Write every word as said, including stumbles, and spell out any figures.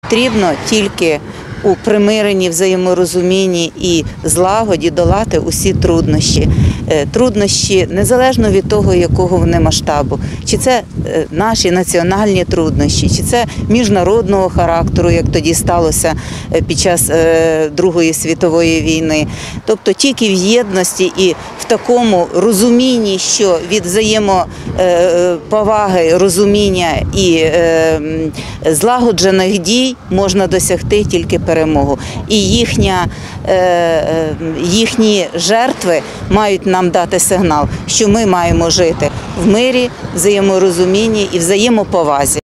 Потрібно тільки у примиренні, взаєморозумінні і злагоді долати усі труднощі. Труднощі незалежно від того, якого вони масштабу. Чи це наші національні труднощі, чи це міжнародного характеру, як тоді сталося під час Другої світової війни. Тобто тільки в єдності і в такому розумінні, що від взаємоповаги, розуміння і злагоджених дій можна досягти тільки перемогу. І їхня, їхні жертви мають нам дати сигнал, що ми маємо жити в мирі, взаєморозумінні і взаємоповазі.